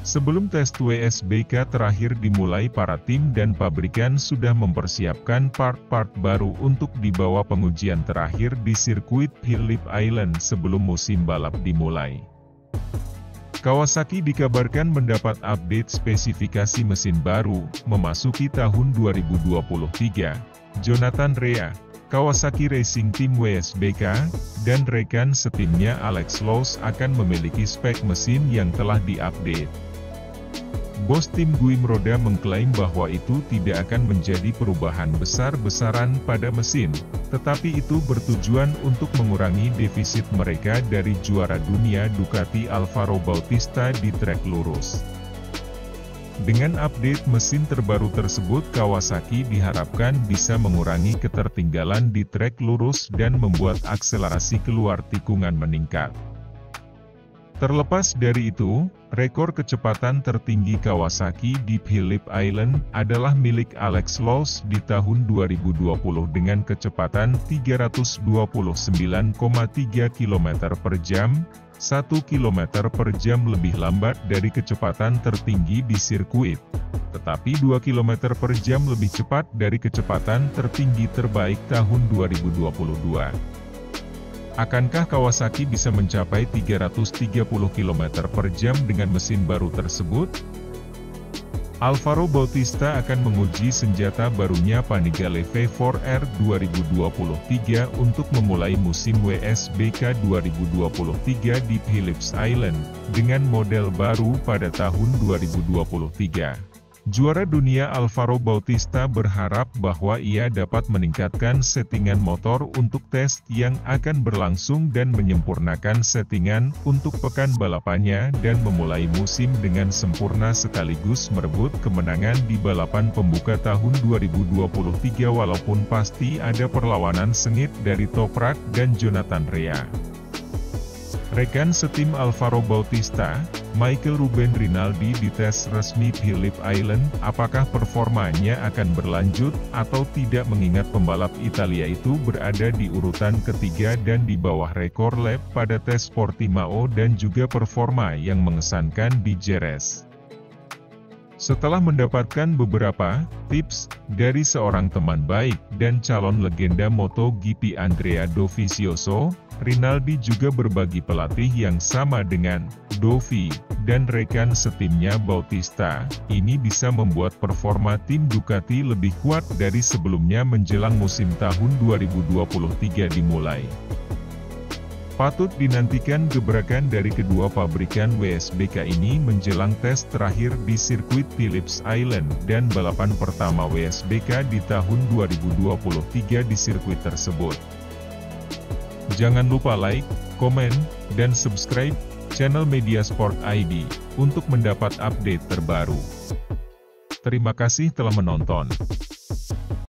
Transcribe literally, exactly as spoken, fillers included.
Sebelum tes W S B K terakhir dimulai, para tim dan pabrikan sudah mempersiapkan part-part baru untuk dibawa pengujian terakhir di sirkuit Phillip Island sebelum musim balap dimulai. Kawasaki dikabarkan mendapat update spesifikasi mesin baru, memasuki tahun dua ribu dua puluh tiga. Jonathan Rea, Kawasaki Racing Team W S B K, dan rekan setimnya Alex Lowes akan memiliki spek mesin yang telah diupdate. Bos tim Guim Roda mengklaim bahwa itu tidak akan menjadi perubahan besar-besaran pada mesin, tetapi itu bertujuan untuk mengurangi defisit mereka dari juara dunia Ducati Alvaro Bautista di trek lurus. Dengan update mesin terbaru tersebut, Kawasaki diharapkan bisa mengurangi ketertinggalan di trek lurus dan membuat akselerasi keluar tikungan meningkat. Terlepas dari itu, rekor kecepatan tertinggi Kawasaki di Phillip Island adalah milik Alex Lowes di tahun dua ribu dua puluh dengan kecepatan tiga ratus dua puluh sembilan koma tiga kilometer per jam, satu kilometer per jam lebih lambat dari kecepatan tertinggi di sirkuit, tetapi dua kilometer per jam lebih cepat dari kecepatan tertinggi terbaik tahun dua ribu dua puluh dua. Akankah Kawasaki bisa mencapai tiga ratus tiga puluh kilometer per jam dengan mesin baru tersebut? Alvaro Bautista akan menguji senjata barunya Panigale V empat R dua ribu dua puluh tiga untuk memulai musim W S B K dua ribu dua puluh tiga di Phillip Island, dengan model baru pada tahun dua ribu dua puluh tiga. Juara dunia Alvaro Bautista berharap bahwa ia dapat meningkatkan settingan motor untuk tes yang akan berlangsung dan menyempurnakan settingan untuk pekan balapannya dan memulai musim dengan sempurna sekaligus merebut kemenangan di balapan pembuka tahun dua ribu dua puluh tiga walaupun pasti ada perlawanan sengit dari Toprak dan Jonathan Rea. Rekan setim Alvaro Bautista, Michael Ruben Rinaldi di tes resmi Phillip Island, apakah performanya akan berlanjut atau tidak mengingat pembalap Italia itu berada di urutan ketiga dan di bawah rekor lap pada tes Portimao dan juga performa yang mengesankan di Jerez. Setelah mendapatkan beberapa tips dari seorang teman baik dan calon legenda MotoGP Andrea Dovizioso, Rinaldi juga berbagi pelatih yang sama dengan Dovi dan rekan setimnya Bautista. Ini bisa membuat performa tim Ducati lebih kuat dari sebelumnya menjelang musim tahun dua ribu dua puluh tiga dimulai. Patut dinantikan gebrakan dari kedua pabrikan W S B K ini menjelang tes terakhir di sirkuit Phillip Island dan balapan pertama W S B K di tahun dua ribu dua puluh tiga di sirkuit tersebut. Jangan lupa like, komen, dan subscribe channel Media Sport I D untuk mendapat update terbaru. Terima kasih telah menonton.